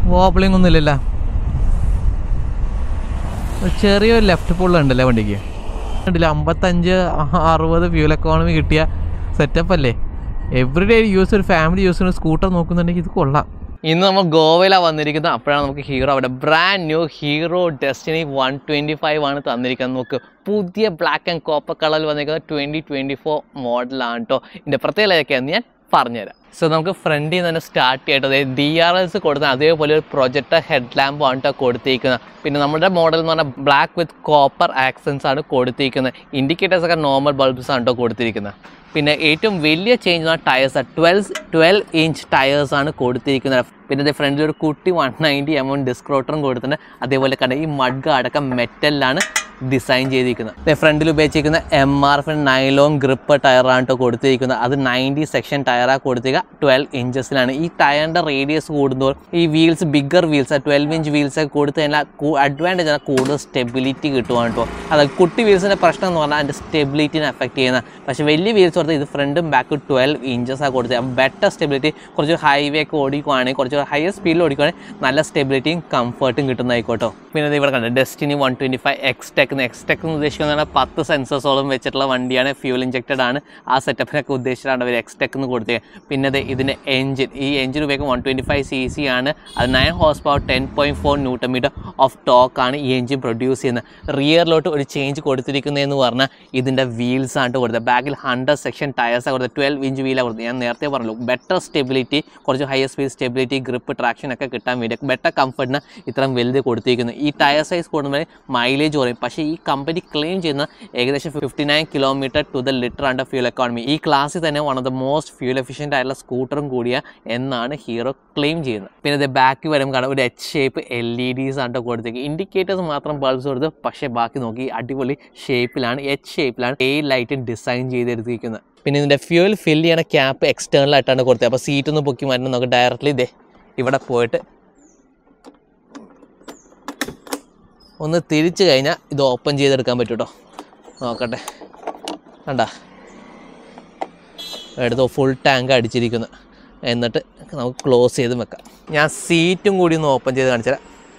Wobbling ഒന്നുമില്ലല്ലോ. ചെറിയൊരു left പുള്ളുണ്ടല്ലേ വണ്ടിക്ക്. 55-60 ഫ്യൂൽ എക്കോണമി കിട്ടിയ സെറ്റപ്പ് അല്ലേ. എവറിഡേ യൂസ്, ഒരു ഫാമിലി യൂസിന് സ്കൂട്ടർ നോക്കുന്നുണ്ടെങ്കിൽ ഇത് കൊള്ളാം. ഇന്ന് നമ്മൾ ഗോവയിലാണ് വന്നിരിക്കുന്നത്. അപ്പോഴാണ് നമുക്ക് ഹീറോ അവിടെ ബ്രാൻഡ് ന്യൂ ഹീറോ ഡെസ്റ്റിനി 125 ആണ് തന്നിരിക്കുന്നത്. നമുക്ക് പുതിയ ബ്ലാക്ക് ആൻഡ് കോപ്പർ കളറിൽ വന്നിരിക്കുന്നത് 2024 മോഡലാണ് കേട്ടോ. ഇതിൻ്റെ പ്രത്യേകത ഏതൊക്കെയാണെന്ന് ഞാൻ പറഞ്ഞുതരാം. സോ നമുക്ക് ഫ്രണ്ടിൽ നിന്ന് തന്നെ സ്റ്റാർട്ട് ചെയ്തിട്ട് DRLs കൊടുത്ത അതേപോലെ ഒരു പ്രൊജക്ടർ ഹെഡ് ലാമ്പാണ് കേട്ടോ കൊടുത്തിരിക്കുന്നത്. പിന്നെ നമ്മുടെ മോഡൽ എന്ന് പറഞ്ഞാൽ ബ്ലാക്ക് വിത്ത് കോപ്പർ ആക്സൻസ് ആണ് കൊടുത്തിരിക്കുന്നത്. ഇൻഡിക്കേറ്റേഴ്സ് ഒക്കെ നോർമൽ ബൾബ്സ് ആണ് കേട്ടോ കൊടുത്തിരിക്കുന്നത്. പിന്നെ ഏറ്റവും വലിയ ചേഞ്ച് ആണ് ടയേഴ്സ്. 12 ഇഞ്ച് ടയേഴ്സാണ് കൊടുത്തിരിക്കുന്നത്. പിന്നെ ഇത് ഫ്രണ്ടിൽ ഒരു കുട്ടി 190mm ഡിസ്ക് റോട്ടറും കൊടുത്തിട്ടുണ്ട്. അതേപോലെ കണ്ട ഈ മഡ് അടക്കം മെറ്റലിലാണ് ഡിസൈൻ ചെയ്തിരിക്കുന്നത്. ഫ്രണ്ടിൽ ഉപയോഗിച്ചിരിക്കുന്ന MRF നൈലോൺ ഗ്രിപ്പ് ടയറാണ് കേട്ടോ കൊടുത്തിരിക്കുന്നത്. അത് 90 സെക്ഷൻ ടയറാണ് കൊടുത്തിരിക്കുക. 12 ഇഞ്ചസിലാണ്. ഈ ടയറിൻ്റെ റേഡിയസ് കൂടുമ്പോൾ ഈ വീൽസ് ബിഗ്ഗർ വീൽസ് 12 ഇഞ്ച് വീൽസൊക്കെ കൊടുത്തു കഴിഞ്ഞാൽ അഡ്വാൻറ്റേജ് ആണ്, കൂടുതൽ സ്റ്റെബിലിറ്റി കിട്ടുവാണ് കേട്ടോ. അതായത് കുട്ടി വീൽസിൻ്റെ പ്രശ്നം എന്ന് പറഞ്ഞാൽ അതിൻ്റെ സ്റ്റെബിലിറ്റിനെ അഫക്റ്റ് ചെയ്യുന്ന. പക്ഷേ വലിയ വീൽസ് കൊടുത്താൽ ഇത് ഫ്രണ്ടും ബാക്കും 12 ഇഞ്ചസാണ് കൊടുത്തത്. അപ്പം ബെറ്റർ സ്റ്റെബിലിറ്റി, കുറച്ച് ഹൈവേ ഒക്കെ ഓടിക്കുവാണെങ്കിൽ, കുറച്ച് ഹയർ സ്പീഡിൽ ഓടിക്കുവാണെങ്കിൽ നല്ല സ്റ്റെബിലിറ്റിയും കംഫർട്ടും കിട്ടുന്നതായിക്കോട്ടോ. പിന്നെ ഇവിടെ കണ്ടത് ഡെസ്റ്റിനി 125 എക്സ്റ്റെക് എന്ന് ഉദ്ദേശിക്കുന്നത് 10 സെൻസേഴ്സോളം വെച്ചിട്ടുള്ള വണ്ടിയാണ്. ഫ്യൂൽ ഇഞ്ചക്റ്റഡ് ആണ്. ആ സെറ്റപ്പിനൊക്കെ ഉദ്ദേശിച്ചിട്ടാണ് അവർ എക്സ്റ്റെക് എന്ന് കൊടുത്തത്. പിന്നെ ഇതിൻ്റെ എഞ്ചിൻ, ഈ എഞ്ചിൻ ഉപയോഗിക്കുന്നത് 125cc ആണ്. അത് 9 horse power 10.4 Nm of torque ആണ് ഈ എഞ്ചിൻ പ്രൊഡ്യൂസ് ചെയ്യുന്നത്. റിയറിലോട്ട് ഒരു ചേഞ്ച് കൊടുത്തിരിക്കുന്നതെന്ന് പറഞ്ഞാൽ ഇതിൻ്റെ വീൽസ് ആണ് കൊടുത്തത്. ബാക്കിൽ 100 സെക്ഷൻ ടയേഴ്സാണ് കൊടുത്തത്. 12 ഇഞ്ച് വീലാണ് കൊടുത്തത്. ഞാൻ നേരത്തെ പറഞ്ഞല്ലോ, ബെറ്റർ സ്റ്റെബിലിറ്റി, കുറച്ച് higher speed stability, grip, traction ഒക്കെ കിട്ടാൻ വേണ്ടി ബെറ്റർ കംഫർട്ടിന് ഇത്രയും വലുത് കൊടുത്തിരിക്കുന്നു. ഈ ടയർ സൈസ് കൂടുമ്പോൾ മൈലേജ് കുറയും. പക്ഷേ ഈ കമ്പനി ക്ലെയിം ചെയ്യുന്ന ഏകദേശം 59 km/L ആണ് ഫ്യൂൽ എക്കോണമി. ഈ ക്ലാസ്സിൽ തന്നെ one of the most fuel efficient ആയിട്ടുള്ള സ്കൂട്ടറും കൂടിയ എന്നാണ് ഹീറോ ക്ലെയിം ചെയ്യുന്നത്. പിന്നെ ഇത് ബാക്ക് വരുമ്പോൾ കാണാം ഒരു H ഷേപ്പ് LEDs ആണ് കൊടുത്തേക്ക്. ഇൻഡിക്കേറ്റേഴ്സ് മാത്രം ബൾബ്സ് കൊടുത്ത്, പക്ഷേ ബാക്കി നോക്കി അടിപൊളി ഷേപ്പിലാണ്, H ഷേപ്പിലാണ് ടെയിൽ ലൈറ്റ് ഡിസൈൻ ചെയ്തെടുത്തിരിക്കുന്നത്. പിന്നെ ഇതിൻ്റെ ഫ്യൂൽ ഫില്ല് ചെയ്യണ ക്യാപ്പ് എക്സ്റ്റേണൽ ആയിട്ടാണ് കൊടുത്തത്. അപ്പോൾ സീറ്റൊന്ന് പൊക്കി മാറ്റണം. നമുക്ക് ഡയറക്റ്റ്ലി ഇതേ ഇവിടെ പോയിട്ട് ഒന്ന് തിരിച്ചു കഴിഞ്ഞാൽ ഇത് ഓപ്പൺ ചെയ്തെടുക്കാൻ പറ്റും കേട്ടോ. നോക്കട്ടെ, കണ്ടാ എടുത്തോ, ഫുൾ ടാങ്ക് അടിച്ചിരിക്കുന്നു. എന്നിട്ട് നമുക്ക് ക്ലോസ് ചെയ്ത് വെക്കാം. ഞാൻ സീറ്റും കൂടി ഒന്ന് ഓപ്പൺ ചെയ്ത് കാണിച്ചുതരാം.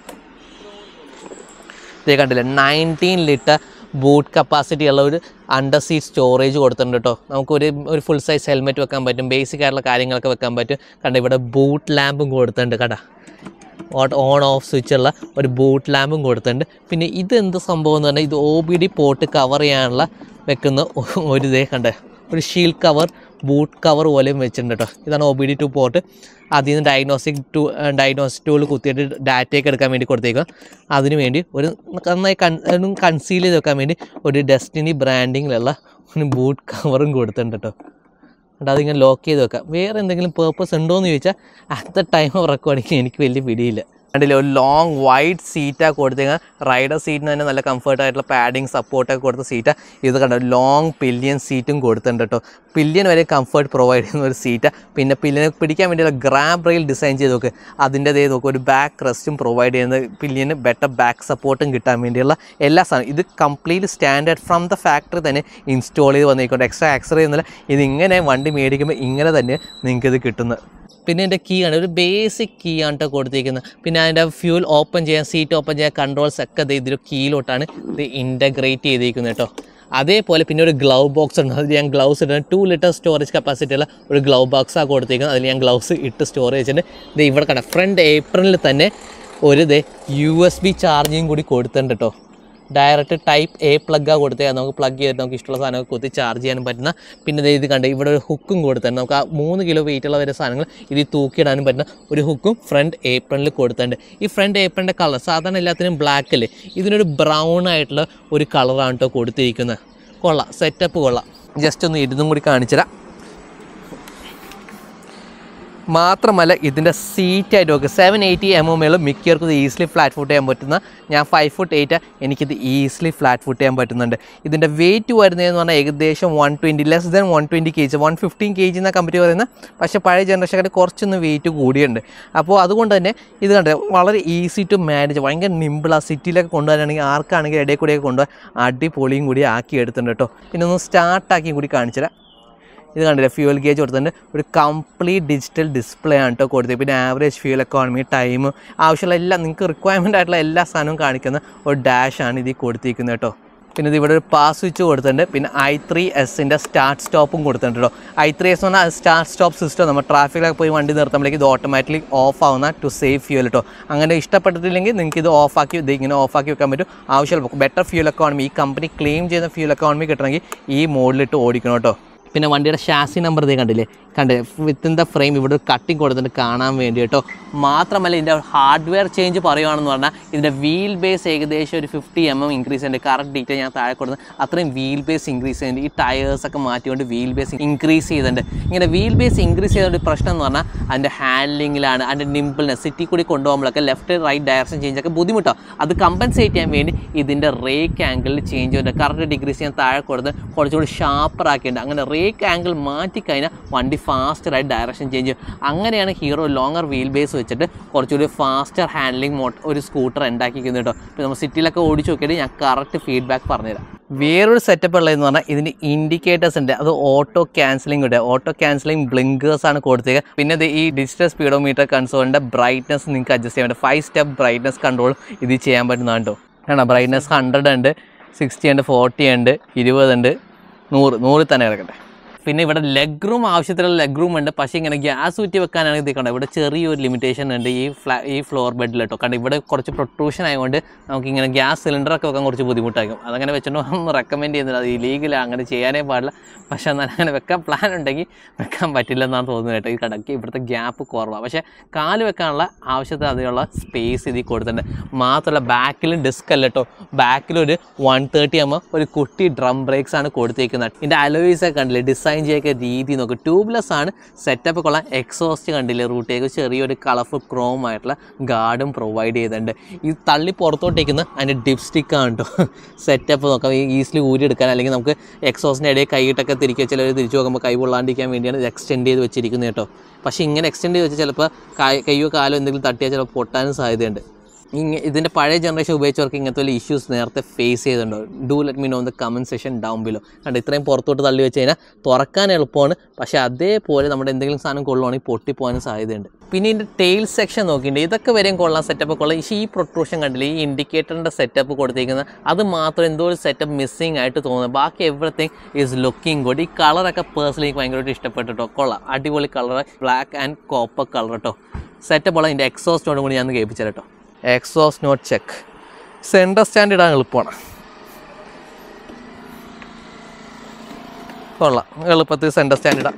ഇതേ കണ്ടില്ലേ, 19 ലിറ്റർ ബൂട്ട് കപ്പാസിറ്റി ഉള്ള ഒരു അണ്ടർ സീറ്റ് സ്റ്റോറേജ് കൊടുത്തിട്ടുണ്ട് കേട്ടോ. നമുക്കൊരു ഫുൾ സൈസ് ഹെൽമെറ്റ് വെക്കാൻ പറ്റും, ബേസിക് ആയിട്ടുള്ള കാര്യങ്ങളൊക്കെ വെക്കാൻ പറ്റും. കണ്ട ഇവിടെ ബൂട്ട് ലാമ്പും കൊടുത്തിട്ടുണ്ട്. കണ്ട ഓൺ ഓഫ് സ്വിച്ചുള്ള ഒരു ബൂട്ട് ലാമ്പും കൊടുത്തിട്ടുണ്ട്. പിന്നെ ഇതെന്ത് സംഭവം എന്ന് പറഞ്ഞാൽ ഇത് OBD പോർട്ട് കവർ ചെയ്യാനുള്ള വെക്കുന്ന ഒരു ഇതേ കണ്ടേ, ഒരു ഷീൽഡ് കവർ, ബൂട്ട് കവർ പോലെയും വെച്ചിട്ടുണ്ട് കേട്ടോ. ഇതാണ് OBD2 പോർട്ട്. അതിൽ നിന്ന് ഡയഗ്നോസ്റ്റിക് ടൂൾ കുത്തിയിട്ട് ഡാറ്റയൊക്കെ എടുക്കാൻ വേണ്ടി കൊടുത്തേക്കുക. അതിന് വേണ്ടി ഒരു നന്നായി കൺസീൽ ചെയ്ത് വെക്കാൻ വേണ്ടി ഒരു ഡെസ്റ്റിനി ബ്രാൻഡിങ്ങിലുള്ള ഒരു ബൂട്ട് കവറും കൊടുത്തിട്ടുണ്ട് കേട്ടോ. എന്നിട്ട് അതിങ്ങനെ ലോക്ക് ചെയ്ത് വെക്കാം. വേറെ എന്തെങ്കിലും പേർപ്പസ് ഉണ്ടോ എന്ന് ചോദിച്ചാൽ at the time of recording എനിക്ക് വലിയ പിടിയില്ല. കണ്ടില്ലേ, ഒരു ലോങ് വൈഡ് സീറ്റാണ് കൊടുത്തേക്കുക. റൈഡർ സീറ്റിന് തന്നെ നല്ല കംഫർട്ടായിട്ടുള്ള പാഡിങ് സപ്പോർട്ടൊക്കെ കൊടുത്ത സീറ്റാണ്. ഇത് കണ്ടോ, ലോങ് പില്ലിയൻ സീറ്റും കൊടുത്തിട്ടുണ്ട് കേട്ടോ. പില്ലിയൻ വരെ കംഫർട്ട് പ്രൊവൈഡ് ചെയ്യുന്ന ഒരു സീറ്റാണ്. പിന്നെ പില്ലിയനെ പിടിക്കാൻ വേണ്ടിയുള്ള ഗ്രാബ് റെയിൽ ഡിസൈൻ ചെയ്ത് നോക്ക്. അതിൻ്റെതേ നോക്കുക, ഒരു ബാക്ക് റെസ്റ്റും പ്രൊവൈഡ് ചെയ്യുന്നത്. പില്ലിയന് ബെറ്റർ ബാക്ക് സപ്പോർട്ടും കിട്ടാൻ വേണ്ടിയുള്ള എല്ലാ സാധനം. ഇത് complete standard from the factory തന്നെ ഇൻസ്റ്റാൾ ചെയ്ത് വന്നിരിക്കുന്നുണ്ട്. എക്സ്ട്രാ ആക്സറി ഒന്നുമില്ല. ഇതിങ്ങനെ വണ്ടി മേടിക്കുമ്പോൾ ഇങ്ങനെ തന്നെ നിങ്ങൾക്കിത് കിട്ടുന്നത്. പിന്നെ എൻ്റെ കീ ആണ്, ഒരു ബേസിക് കീ ആണ് കേട്ടോ കൊടുത്തിരിക്കുന്നത്. പിന്നെ അതിൻ്റെ ഫ്യൂൽ ഓപ്പൺ ചെയ്യാൻ, സീറ്റ് ഓപ്പൺ ചെയ്യാൻ കൺട്രോൾസ് ഒക്കെ ഇതിൽ കീയിലോട്ടാണ് ഇത് ഇൻ്റഗ്രേറ്റ് ചെയ്തിരിക്കുന്നത് കേട്ടോ. അതേപോലെ പിന്നെ ഒരു ഗ്ലൗ ബോക്സ് ഉണ്ട്. അതിൽ ഞാൻ ഗ്ലൗസ് ഇടുന്നത് 2 ലിറ്റർ സ്റ്റോറേജ് കപ്പാസിറ്റി ഉള്ള ഒരു ഗ്ലൗ ബോക്സാണ് കൊടുത്തിരിക്കുന്നത്. അതിൽ ഞാൻ ഗ്ലൗസ് ഇട്ട് സ്റ്റോറേജ് വെച്ചിട്ടുണ്ട്. ഇത് ഇവിടെ കണ്ട ഫ്രണ്ട് ഏപ്രിലിൽ തന്നെ ഒരു USB ചാർജിങ് കൂടി കൊടുത്തിട്ടുണ്ട് കേട്ടോ. ഡയറക്റ്റ് ടൈപ്പ് A പ്ലഗാണ് കൊടുത്തത്. നമുക്ക് പ്ലഗ് ചെയ്തിട്ട് നമുക്ക് ഇഷ്ടമുള്ള സാധനമൊക്കെ കുത്തി ചാർജ് ചെയ്യാനും പറ്റുന്ന. പിന്നെ ഇത് കണ്ട് ഇവിടെ ഒരു ഹുക്കും കൊടുത്തിട്ടുണ്ട്. നമുക്ക് ആ 3 കിലോ വെയിറ്റുള്ള വരുന്ന സാധനങ്ങൾ ഇതിൽ തൂക്കിയിടാനും പറ്റുന്ന ഒരു ഹുക്കും ഫ്രണ്ട് ഏപ്രിലിൽ കൊടുത്തിട്ടുണ്ട്. ഈ ഫ്രണ്ട് ഏപ്രിലിൻ്റെ കളർ സാധാരണ എല്ലാത്തിനും ബ്ലാക്ക് അല്ലേ, ഇതിനൊരു ബ്രൗൺ ആയിട്ടുള്ള ഒരു കളറാണ് കേട്ടോ കൊടുത്തിരിക്കുന്നത്. കൊള്ളാം, സെറ്റപ്പ് കൊള്ളാം. ജസ്റ്റ് ഒന്ന് ഇരുന്നും കൂടി കാണിച്ചുതരാം. മാത്രമല്ല ഇതിൻ്റെ സീറ്റായിട്ട് നോക്കുക, 780mm മിക്കവർക്കും ഇത് ഈസിലി ഫ്ലാറ്റ് ഫുട്ട് ചെയ്യാൻ പറ്റുന്ന. ഞാൻ 5'8", എനിക്കിത് ഈസിലി ഫ്ലാറ്റ് ഫുട്ട് ചെയ്യാൻ പറ്റുന്നുണ്ട്. ഇതിൻ്റെ വെയിറ്റ് വരുന്നതെന്ന് പറഞ്ഞാൽ ഏകദേശം 120, ലെസ് ദാൻ 120 kg, 115 kg എന്ന കമ്പനി പറയുന്നത്. പക്ഷേ പഴയ ജനറേഷൻകാർ കുറച്ചൊന്ന് വെയിറ്റ് കൂടിയുണ്ട്. അപ്പോൾ അതുകൊണ്ട് തന്നെ ഇത് കണ്ടത് വളരെ ഈസി ടു മാനേജ്, ഭയങ്കര നിമ്പിളാണ്. സിറ്റിയിലൊക്കെ കൊണ്ടുപോകാനാണെങ്കിൽ ആർക്കാണെങ്കിൽ ഇടയിൽ കൂടെയൊക്കെ കൊണ്ടുപോകാൻ അടിപൊളിയും കൂടി ആക്കി എടുത്തിട്ടുണ്ട് കേട്ടോ. പിന്നെ ഒന്ന് സ്റ്റാർട്ടാക്കിയും കൂടി കാണിച്ചുതരാം. ഇത് കണ്ടില്ലേ ഫ്യൂൽ ഗേജ് കൊടുത്തിട്ടുണ്ട്. ഒരു കംപ്ലീറ്റ് ഡിജിറ്റൽ ഡിസ്പ്ലേ ആണ് കേട്ടോ കൊടുത്തത്. പിന്നെ ആവറേജ് ഫ്യൂൽ എക്കോണമി, ടൈം, ആവശ്യമുള്ള എല്ലാം നിങ്ങൾക്ക് റിക്വയർമെൻ്റ് ആയിട്ടുള്ള എല്ലാ സാധനവും കാണിക്കുന്ന ഒരു ഡാഷാണ് ഇതിൽ കൊടുത്തിരിക്കുന്നത് കേട്ടോ. പിന്നെ ഇത് ഇവിടെ ഒരു പാസ് സ്വിച്ച് കൊടുത്തിട്ടുണ്ട്. പിന്നെ i3s സ്റ്റാർട്ട് സ്റ്റോപ്പും കൊടുത്തിട്ടുണ്ട് കേട്ടോ. i3s എന്ന് പറഞ്ഞാൽ സ്റ്റാർട്ട് സ്റ്റോപ്പ് സിസ്റ്റം. നമ്മൾ ട്രാഫിക്കിലൊക്കെ പോയി വണ്ടി നിർത്തുമ്പോഴേക്ക് ഇത് ഓട്ടോമാറ്റിക്കലി ഓഫ് ആവുന്ന ടു സേവ് ഫ്യൂൽ കേട്ടോ. അങ്ങനെ ഇഷ്ടപ്പെട്ടിട്ടില്ലെങ്കിൽ നിങ്ങൾക്ക് ഇത് ഓഫാക്കി ഇങ്ങനെ ഓഫാക്കി വെക്കാൻ പറ്റും. ആവശ്യമുള്ള ബെറ്റർ ഫ്യൂൽ എക്കോണമി, ഈ കമ്പനി ക്ലെയിം ചെയ്യുന്ന ഫ്യൂൽ എക്കോണമി കിട്ടണമെങ്കിൽ ഈ മോഡിലിട്ട് ഓടിക്കണം കേട്ടോ. പിന്നെ വണ്ടിയുടെ ഷാസി നമ്പർ ഇതേ കണ്ടേ വിത്തിൻ ദ ഫ്രെയിം ഇവിടെ ഒരു കട്ടിങ് കൊടുത്തിട്ട് കാണാൻ വേണ്ടി കേട്ടോ. മാത്രമല്ല ഇതിൻ്റെ ഹാർഡ്വെയർ ചേഞ്ച് പറയുകയാണെന്ന് പറഞ്ഞാൽ ഇതിൻ്റെ വീൽ ബേസ് ഏകദേശം ഒരു 50 mm ഇൻക്രീസ് ചെയ്യുന്നുണ്ട്. കറക്റ്റ് ഡീറ്റെയിൽ ഞാൻ താഴെ കൊടുക്കുന്നത് അത്രയും വീൽ ബേസ് ഇൻക്രീസ് ചെയ്യുന്നുണ്ട്. ഈ ടയേഴ്സൊക്കെ മാറ്റിക്കൊണ്ട് വീൽ ബേസ് ഇൻക്രീസ് ചെയ്തിട്ടുണ്ട്. ഇങ്ങനെ വീൽ ബേസ് ഇൻക്രീസ് ചെയ്ത പ്രശ്നം എന്ന് പറഞ്ഞാൽ അതിൻ്റെ ഹാൻഡ്ലിങ്ങിലാണ്, അതിൻ്റെ നിമ്പിൾനെസ്. സിറ്റി കൂടി കൊണ്ടുപോകുമ്പോഴൊക്കെ ലെഫ്റ്റ് റൈറ്റ് ഡയറക്ഷൻ ചേഞ്ചൊക്കെ ബുദ്ധിമുട്ടാണ്. അത് കമ്പൻസേറ്റ് ചെയ്യാൻ വേണ്ടി ഇതിൻ്റെ റേക്ക് ആംഗിളിൽ ചേഞ്ച് ചെയ്യുന്നുണ്ട്. കറക്റ്റ് ഡിഗ്രീസ് ഞാൻ താഴെ കൊടുത്ത് കുറച്ചുകൂടി ഷാർപ്പറാക്കിയിട്ടുണ്ട്. അങ്ങനെ റേക്ക് ആംഗിൾ മാറ്റിക്കഴിഞ്ഞാൽ വണ്ടി ഫാസ്റ്ററായിട്ട് ഡയറക്ഷൻ ചേഞ്ച് ചെയ്യും. അങ്ങനെയാണ് ഹീറോ ലോങ്ങർ വീൽ ബേസ് വെച്ചിട്ട് കുറച്ചുകൂടി ഫാസ്റ്റർ ഹാൻഡ്ലിംഗ് ഒരു സ്കൂട്ടർ ഉണ്ടാക്കിക്കുന്നത് കേട്ടോ. ഇപ്പോൾ നമ്മൾ സിറ്റിയിലൊക്കെ ഓടിച്ച് നോക്കിയിട്ട് ഞാൻ കറക്റ്റ് ഫീഡ്ബാക്ക് പറഞ്ഞുതരാം. വേറൊരു സെറ്റപ്പ് ഉള്ളതെന്ന് പറഞ്ഞാൽ ഇതിൻ്റെ ഇൻഡിക്കേറ്റേഴ്സ് ഉണ്ട്. അത് ഓട്ടോ ക്യാൻസലിംഗ് ഉണ്ട്. ഓട്ടോ ക്യാൻസലിംഗ് ബ്ലിങ്കേഴ്സാണ് കൊടുത്തേക്കുക. പിന്നെ ഇത് ഈ ഡിജിറ്റൽ സ്പീഡോമീറ്റർ കൺസോളിൻ്റെ ബ്രൈറ്റ്നസ് നിങ്ങൾക്ക് അഡ്ജസ്റ്റ് ചെയ്യാൻ പറ്റും. 5 സ്റ്റെപ്പ് ബ്രൈറ്റ്നസ് കൺട്രോൾ ഇത് ചെയ്യാൻ പറ്റുന്നതാണ് കേട്ടോ. ആണോ ബ്രൈറ്റ്നസ് 100 ഉണ്ട്, 60 ഉണ്ട്, 40 ഉണ്ട്, 20 ഉണ്ട്, 100 തന്നെ കിടക്കട്ടെ. പിന്നെ ഇവിടെ ലെഗ് റൂം, ആവശ്യത്തിലുള്ള ലെഗ് റൂം ഉണ്ട്. പക്ഷേ ഇങ്ങനെ ഗ്യാസ് ഊറ്റി വെക്കാനാണ് ഇത് കണ്ടോ. ഇവിടെ ചെറിയൊരു ലിമിറ്റേഷൻ ഉണ്ട് ഈ ഫ്ലോർ ബെഡിൽ കേട്ടോ. കാരണം ഇവിടെ കുറച്ച് പ്രൊട്രൂഷൻ ആയതുകൊണ്ട് നമുക്കിങ്ങനെ ഗ്യാസ് സിലിണ്ടറൊക്കെ വെക്കാൻ കുറച്ച് ബുദ്ധിമുട്ടായിരിക്കും. അതങ്ങനെ വെച്ചിട്ട് ഒന്നും റെക്കമെൻഡ് ചെയ്യുന്നില്ല. അത് ഇലീഗലാണ്, അങ്ങനെ ചെയ്യാനേ പാടില്ല. പക്ഷേ എന്നാൽ അങ്ങനെ വെക്കാൻ പ്ലാൻ ഉണ്ടെങ്കിൽ വെക്കാൻ പറ്റില്ലെന്നാണ് തോന്നുന്നത് കേട്ടോ. ഈ കടയ്ക്ക് ഇവിടുത്തെ ഗ്യാപ്പ് കുറവാണ്. പക്ഷേ കാല് വെക്കാനുള്ള ആവശ്യത്തിന് അതിനുള്ള സ്പേസ് ഇതിൽ കൊടുത്തിട്ടുണ്ട്. മാത്രമല്ല ബാക്കിലും ഡിസ്ക് അല്ല കേട്ടോ. ബാക്കിലൊരു 130 mm ഒരു കുട്ടി ഡ്രം ബ്രേക്സ് ആണ് കൊടുത്തിരിക്കുന്നത്. ഇതിൻ്റെ അലോയ്സൊക്കെ കണ്ടില്ലേ, ഡിസൈൻ ചെയ്യൊക്കെ രീതി നോക്കും. ട്യൂബ്ലെസ് ആണ്. സെറ്റപ്പ് കൊള്ളാം. എക്സോസ്റ്റ് കണ്ടില്ലേ, റൂട്ടേക്ക് ചെറിയൊരു കളർഫുൾ ക്രോം ആയിട്ടുള്ള ഗാർഡും പ്രൊവൈഡ് ചെയ്തിട്ടുണ്ട്. ഈ തള്ളി പുറത്തോട്ടേക്കുന്ന അതിൻ്റെ ഡിപ്സ്റ്റിക്കാണ് കേട്ടോ. സെറ്റപ്പ് നോക്കാം. ഈസിലി ഊരിയെടുക്കാൻ, അല്ലെങ്കിൽ നമുക്ക് എക്സോസിൻ്റെ ഇടയിൽ കൈയിട്ടൊക്കെ തിരിക്കുക. ചിലർ തിരിച്ചു നോക്കുമ്പോൾ കൈ പൊള്ളാണ്ടിരിക്കാൻ വേണ്ടിയാണ് ഇത് എക്സ്റ്റെൻഡ് ചെയ്ത് വെച്ചിരിക്കുന്നത് കേട്ടോ. പക്ഷേ ഇങ്ങനെ എക്സ്റ്റെൻഡ് ചെയ്ത് വെച്ചാൽ ചിലപ്പോൾ കൈയോ കാലോ എന്തെങ്കിലും തട്ടിയാൽ ചിലപ്പോൾ പൊട്ടാനും സാധ്യതയുണ്ട്. ഇതിൻ്റെ പഴയ ജനറേഷൻ ഉപയോഗിച്ചവർക്ക് ഇങ്ങനത്തെ വലിയ ഇഷ്യൂസ് നേരത്തെ ഫേസ് ചെയ്തിട്ടുണ്ടോ? Do let me know in the comment section down below. കണ്ട് ഇത്രയും പുറത്തോട്ട് തള്ളി വെച്ച് കഴിഞ്ഞാൽ തുറക്കാൻ എളുപ്പമാണ്. പക്ഷേ അതേപോലെ നമ്മുടെ എന്തെങ്കിലും സാധനം കൊള്ളുവാണെങ്കിൽ പൊട്ടിപ്പോകാനും സാധ്യതയുണ്ട്. പിന്നെ ഇതിൻ്റെ ടെയിൽ സെക്ഷൻ നോക്കിയിട്ടുണ്ട്. ഇതൊക്കെ വരെയും കൊള്ളാൻ സെറ്റപ്പ് കൊള്ളാം. പക്ഷേ ഈ പ്രൊട്രൂഷൻ കണ്ടില്ല, ഈ ഇൻഡിക്കേറ്ററിൻ്റെ സെറ്റപ്പ് കൊടുത്തിരിക്കുന്നത് അത് മാത്രം എന്തോ ഒരു സെറ്റപ്പ് മിസ്സിങ് ആയിട്ട് തോന്നുന്നത്. ബാക്കി എവറിത്തിങ് ഈസ് ലുക്കിംഗ് ഗുഡ്. ഈ കളറൊക്കെ പേഴ്സണലി എനിക്ക് ഭയങ്കരമായിട്ട് ഇഷ്ടപ്പെട്ടിട്ടോ. കൊള്ളാം, അടിപൊളി colour, black and copper colour കേട്ടോ. സെറ്റപ്പ് ഉള്ള ഇതിൻ്റെ എക്സോസ്റ്റോടും കൂടി ഞാൻ കേൾപ്പിച്ചാൽ കേട്ടോ. Exhaust note check. Centre stand ഇടാൻ എളുപ്പമാണ്. കൊള്ളാം, എളുപ്പത്തിൽ സെൻറ്റർ സ്റ്റാൻഡ് ഇടാം.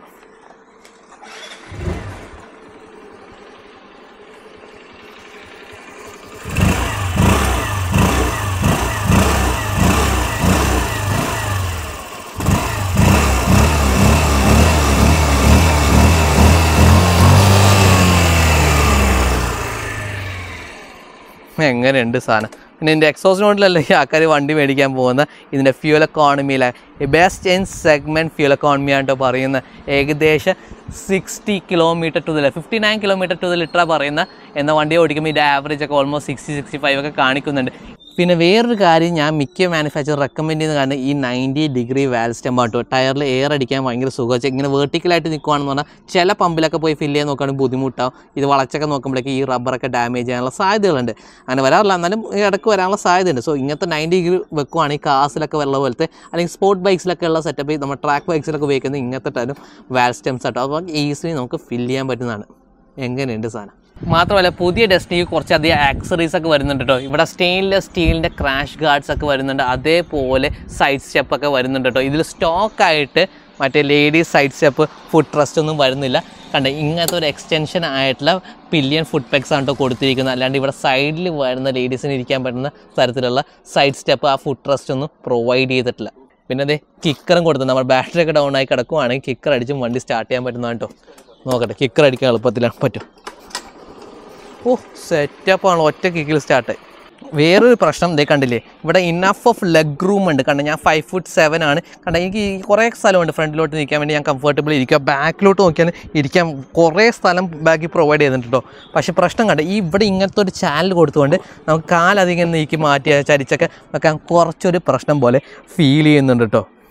എങ്ങനെയുണ്ട് സാധനം? പിന്നെ ഇതിൻ്റെ എക്സോസ്റ്റ് നോട്ടിലല്ലേ ഈ ആൾക്കാർ വണ്ടി മേടിക്കാൻ പോകുന്ന. ഇതിൻ്റെ ഫ്യൂൽ എക്കോണമിയിലെ ബെസ്റ്റ് ഇൻ സെഗ്മെൻറ്റ് ഫ്യൂൽ എക്കോണമിയായിട്ടോ പറയുന്നത്. ഏകദേശം 60 kilometre to the 59 kilometre to the ലിറ്ററാണ് പറയുന്ന. എന്ന വണ്ടി ഓടിക്കുമ്പോൾ ഇതിൻ്റെ ആവറേജ് ഒക്കെ ഓൾമോസ്റ്റ് 60-65 ഒക്കെ കാണിക്കുന്നുണ്ട്. പിന്നെ വേറൊരു കാര്യം ഞാൻ മിക്ക മാനുഫാക്ചർ റെക്കമെൻഡ് ചെയ്യുന്ന കാരണം ഈ 90° വാൽ സ്റ്റെം ആട്ടോ. ടയറിൽ എയർ അടിക്കാൻ ഭയങ്കര സുഖം. ഇങ്ങനെ വേർട്ടിക്കലായിട്ട് നിൽക്കുകയാണെന്ന് പറഞ്ഞാൽ ചില പമ്പിലൊക്കെ പോയി ഫില്ല് ചെയ്യാൻ നോക്കുകയാണെങ്കിൽ ബുദ്ധിമുട്ടാവും. ഇത് വളച്ചൊക്കെ നോക്കുമ്പോഴേക്ക് ഈ റബ്ബറൊക്കെ ഡാമേജ് ചെയ്യാനുള്ള സാധ്യതകളുണ്ട്. അങ്ങനെ വരാറില്ല, എന്നാലും ഇടയ്ക്ക് വരാനുള്ള സാധ്യതയുണ്ട്. സോ ഇങ്ങനത്തെ 90° വെക്കുവാണെങ്കിൽ കാസിലൊക്കെ വെള്ള പോലത്തെ അല്ലെങ്കിൽ സ്പോർട്ട് ബൈക്സിലൊക്കെ ഉള്ള സെറ്റപ്പ് നമ്മൾ ട്രാക്ക് ബൈക്സിലൊക്കെ ഉപയോഗിക്കുന്നത് ഇങ്ങനത്തെ ടൈം വാൽ സ്റ്റെംസ് ആട്ടോ. അപ്പോൾ ഈസിലി നമുക്ക് ഫില്ല് ചെയ്യാൻ പറ്റുന്നതാണ്. എങ്ങനെയുണ്ട് സാധനം? മാത്രമല്ല പുതിയ ഡെസ്റ്റിനിക്ക് കുറച്ചധികം ആക്സറീസ് ഒക്കെ വരുന്നുണ്ട് കേട്ടോ. ഇവിടെ സ്റ്റെയിൻലെസ് സ്റ്റീലിൻ്റെ ക്രാഷ് ഗാർഡ്സ് ഒക്കെ വരുന്നുണ്ട്. അതേപോലെ സൈഡ് സ്റ്റെപ്പ് ഒക്കെ വരുന്നുണ്ട് കേട്ടോ. ഇതിൽ സ്റ്റോക്കായിട്ട് മറ്റേ ladies side step, foot rest ഒന്നും വരുന്നില്ല. കണ്ടേ ഇങ്ങനത്തെ ഒരു എക്സ്റ്റൻഷൻ ആയിട്ടുള്ള പില്ലിയൻ ഫുഡ് പെക്സ് ആണ് കേട്ടോ കൊടുത്തിരിക്കുന്നത്. അല്ലാണ്ട് ഇവിടെ സൈഡിൽ വരുന്ന ലേഡീസിന് ഇരിക്കാൻ പറ്റുന്ന തരത്തിലുള്ള സൈഡ് സ്റ്റെപ്പ്, ആ ഫുഡ് ട്രസ്റ്റ് ഒന്നും പ്രൊവൈഡ് ചെയ്തിട്ടില്ല. പിന്നെ അതേ കിക്കറും കൊടുത്തു. നമ്മൾ ബാറ്ററി ഒക്കെ ഡൗൺ ആയി കിടക്കുവാണെങ്കിൽ കിക്കർ അടിച്ചും വണ്ടി സ്റ്റാർട്ട് ചെയ്യാൻ പറ്റുന്നതാണ് കേട്ടോ. നോക്കട്ടെ, കിക്കർ അടിക്കാൻ എളുപ്പത്തിലാണ് പറ്റും. ഓ സെറ്റപ്പാണ്, ഒറ്റ കിക്കിൽ സ്റ്റാർട്ടായി. വേറൊരു പ്രശ്നം ഇതേ കണ്ടില്ലേ, ഇവിടെ ഇനഫ് ഓഫ് ലെഗ് റൂം ഉണ്ട്. കണ്ട ഞാൻ 5'7" ആണ്. കണ്ട എനിക്ക് കുറേ സ്ഥലമുണ്ട് ഫ്രണ്ടിലോട്ട് നിൽക്കാൻ വേണ്ടി. ഞാൻ കംഫർട്ടബിൾ ഇരിക്കുക. ബാക്കിലോട്ട് നോക്കിയാൽ ഇരിക്കാൻ കുറേ സ്ഥലം ബാക്കിൽ പ്രൊവൈഡ് ചെയ്തിട്ടുണ്ടോ. പക്ഷേ പ്രശ്നം കണ്ട ഇവിടെ ഇങ്ങനത്തെ ഒരു ചാനൽ കൊടുത്തുകൊണ്ട് നമുക്ക് കാലധികം നീക്കി മാറ്റിയ ചരിച്ചൊക്കെ വെക്കാൻ കുറച്ചൊരു പ്രശ്നം പോലെ ഫീൽ ചെയ്യുന്നുണ്ട് കേട്ടോ.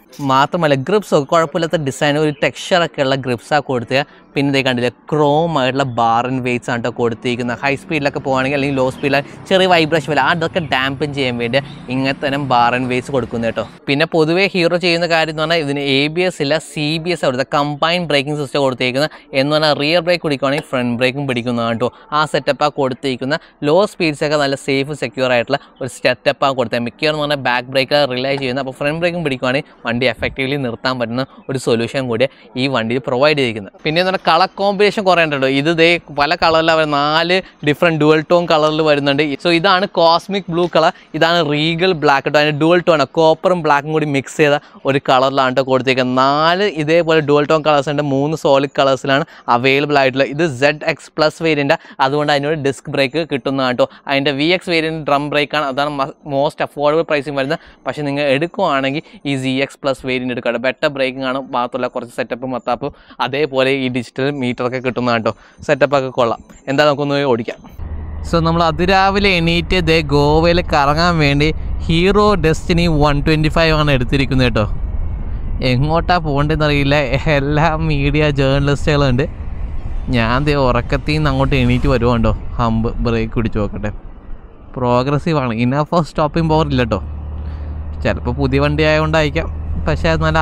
മാത്രമല്ല ഗ്രിപ്സൊക്കെ കുഴപ്പമില്ലാത്ത ഡിസൈൻ, ഒരു ടെക്സ്ചറൊക്കെ ഉള്ള ഗ്രിപ്സാണ് കൊടുത്തുക. പിന്നെ ഇതേ കണ്ടില്ല ക്രോം ആയിട്ടുള്ള ബാർ ആൻഡ് വെയ്റ്റ്സ് ആണ് കൊടുത്തിരിക്കുന്നത്. ഹൈ സ്പീഡിലൊക്കെ പോകുകയാണെങ്കിൽ അല്ലെങ്കിൽ ലോ സ്പീഡിൽ ചെറിയ വൈബ്രേഷൻ വല്ല അതൊക്കെ ഡാമ്പൻ ചെയ്യാൻ വേണ്ടി ഇങ്ങനെ തന്നെ ബാർ ആൻഡ് വെയ്റ്റ്സ് കൊടുക്കുന്നത് കേട്ടോ. പിന്നെ പൊതുവേ ഹീറോ ചെയ്യുന്ന കാര്യം എന്ന് പറഞ്ഞാൽ ഇതിന് ABS ഇല്ല, CBS കൊടുത്ത കമ്പൈൻ ബ്രേക്കിംഗ് സിസ്റ്റം കൊടുത്തിരിക്കുന്നത്. എന്ന് പറഞ്ഞാൽ റിയർ ബ്രേക്ക് പിടിക്കുകയാണെങ്കിൽ ഫ്രണ്ട് ബ്രേക്കും പിടിക്കുന്നതാണ് കേട്ടോ. ആ സെറ്റപ്പാണ് കൊടുത്തിരിക്കുന്ന. ലോ സ്പീഡ്സൊക്കെ നല്ല സേഫ് സെക്യൂർ ആയിട്ടുള്ള ഒരു സെറ്റപ്പാണ് കൊടുത്തത്. മിക്കവാറും പറഞ്ഞാൽ ബാക്ക് ബ്രേക്ക് റിലൈ ചെയ്യുന്നത്. അപ്പോൾ ഫ്രണ്ട് ബ്രേക്കും പിടിക്കുകയാണെങ്കിൽ വണ്ടി എഫക്റ്റീവ്ലി നിർത്താൻ പറ്റുന്ന ഒരു സൊല്യൂഷൻ കൂടി ഈ വണ്ടിയിൽ പ്രൊവൈഡ് ചെയ്തിരിക്കുന്നത്. പിന്നെ എന്ന് പറഞ്ഞാൽ കളർ കോമ്പിനേഷൻ കുറേ ഉണ്ടോ. ഇത് ദേ പല കളറിലാണ് 4 ഡിഫറെൻറ്റ് ഡുവൽ ടോൺ കളറിൽ വരുന്നുണ്ട്. സോ ഇതാണ് കോസ്മിക് ബ്ലൂ കളർ, ഇതാണ് റീഗൽ ബ്ലാക്ക് കേട്ടോ. അതിൻ്റെ ഡുവൽ ടോൺ കോപ്പറും ബ്ലാക്കും കൂടി മിക്സ് ചെയ്ത ഒരു കളറിലാണ് കേട്ടോ കൊടുത്തിരിക്കുന്നത്. 4 ഇതേപോലെ ഡുവൽ ടോൺ കളേഴ്സ് ഉണ്ട്, 3 സോളിഡ് കളേഴ്സിലാണ് അവൈലബിൾ ആയിട്ടുള്ളത്. ഇത് ZX+ വേരിയൻ്റ്, അതുകൊണ്ട് അതിനൊരു ഡിസ്ക് ബ്രേക്ക് കിട്ടുന്നതാണ് കേട്ടോ. അതിൻ്റെ VX വേരിയൻറ്റ് ഡ്രം ബ്രേക്കാണ്, അതാണ് മോസ്റ്റ് അഫോർഡബിൾ പ്രൈസിങ് വരുന്നത്. പക്ഷേ നിങ്ങൾ എടുക്കുകയാണെങ്കിൽ ഈ ZX+ വേരിയൻ്റ് എടുക്കുക. ബെറ്റർ ബ്രേക്കിംഗ് ആണ്, മാത്രമല്ല കുറച്ച് സെറ്റപ്പും മത്താപ്പും അതേപോലെ ഈ ഡിജിറ്റൽ മീറ്ററൊക്കെ കിട്ടുന്നതാണ് കേട്ടോ. സെറ്റപ്പൊക്കെ കൊള്ളാം. എന്താ നമുക്കൊന്ന് ഓടിക്കാം. സോ നമ്മൾ അതിരാവിലെ എണീറ്റ് ദേ ഗോവയിൽ കറങ്ങാൻ വേണ്ടി ഹീറോ ഡെസ്റ്റിനി 125 ആണ് എടുത്തിരിക്കുന്നത് കേട്ടോ. എങ്ങോട്ടാണ് പോകേണ്ടതെന്ന് അറിയില്ല. എല്ലാ മീഡിയ ജേർണലിസ്റ്റുകളുണ്ട്. ഞാൻ ദേ ഉറക്കത്തിൽ നിന്ന് അങ്ങോട്ട് എണീറ്റ് വരുവാണ്ടോ. ഹമ്പ് ബ്രേക്ക് പിടിച്ച് നോക്കട്ടെ. പ്രോഗ്രസീവാണ്, ഇനഫ് ഓഫ് സ്റ്റോപ്പിംഗ് പവർ ഇല്ല കേട്ടോ. ചിലപ്പോൾ പുതിയ വണ്ടി ആയതുകൊണ്ടായിരിക്കാം. പക്ഷേ എന്നാൽ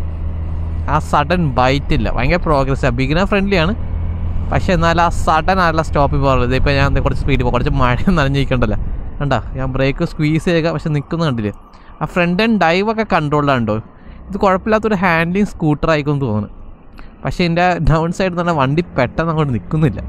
ആ സഡൻ ബൈറ്റ് ഇല്ല. ഭയങ്കര പ്രോഗ്രസീവ്, ബിഗിനർ ഫ്രണ്ട്ലിയാണ്. പക്ഷേ എന്നാൽ ആ സഡൻ ആയിട്ടുള്ള സ്റ്റോപ്പിംഗ് പവർ. ഇതിപ്പോൾ ഞാൻ കുറച്ച് സ്പീഡ് പോകും, കുറച്ച് മഴ നനഞ്ഞിരിക്കണ്ടല്ലോ. കണ്ടോ, ഞാൻ ബ്രേക്ക് സ്ക്വീസ് ചെയ്യുക, പക്ഷെ നിൽക്കുന്ന കണ്ടില്ലേ. ആ ഫ്രണ്ട് ആൻഡ് ഡൈവൊക്കെ കൺട്രോളിലാണ്ടോ. ഇത് കുഴപ്പമില്ലാത്തൊരു ഹാൻഡ്ലിങ് സ്കൂട്ടർ ആയിക്കൊന്ന് തോന്നുന്നു. പക്ഷേ ഇതിൻ്റെ ഡൗൺ സൈഡ് എന്ന് പറഞ്ഞാൽ വണ്ടി പെട്ടെന്ന് അങ്ങോട്ട് നിൽക്കുന്നില്ല.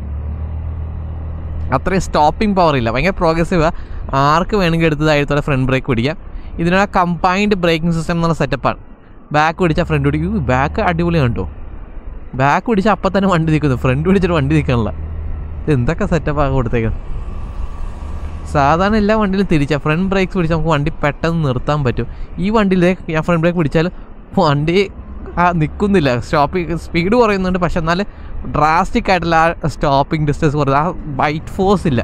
അത്രയും സ്റ്റോപ്പിംഗ് പവർ ഇല്ല. ഭയങ്കര പ്രോഗ്രസീവ്. ആർക്ക് വേണമെങ്കിൽ എടുത്തതായിട്ട് ഫ്രണ്ട് ബ്രേക്ക് പിടിക്കാം. ഇതിനുള്ള കമ്പൈൻഡ് ബ്രേക്കിംഗ് സിസ്റ്റം എന്നുള്ള സെറ്റപ്പാണ്. ബാക്ക് പിടിച്ചാൽ ഫ്രണ്ട് പിടിക്കും. ബാക്ക് അടിപൊളിയാണ് കേട്ടോ. ബാക്ക് പിടിച്ചാൽ അപ്പം തന്നെ വണ്ടി നിൽക്കുന്നു, ഫ്രണ്ട് പിടിച്ചിട്ട് വണ്ടി നിൽക്കാനുള്ള. ഇത് എന്തൊക്കെ സെറ്റപ്പാണ് കൊടുത്തേക്കുന്നത്. സാധാരണ എല്ലാ വണ്ടിയിലും തിരിച്ചാൽ ഫ്രണ്ട് ബ്രേക്സ് പിടിച്ചാൽ നമുക്ക് വണ്ടി പെട്ടെന്ന് നിർത്താൻ പറ്റും. ഈ വണ്ടിയിൽ ഞാൻ ഫ്രണ്ട് ബ്രേക്ക് പിടിച്ചാൽ വണ്ടി നിൽക്കുന്നില്ല. സ്പീഡ് കുറയുന്നുണ്ട്, പക്ഷെ എന്നാൽ ഡ്രാസ്റ്റിക് ആയിട്ടുള്ള ആ സ്റ്റോപ്പിംഗ് ഡിസ്റ്റൻസ് കുറയുന്നത്, ആ ബൈറ്റ് ഫോഴ്സ് ഇല്ല.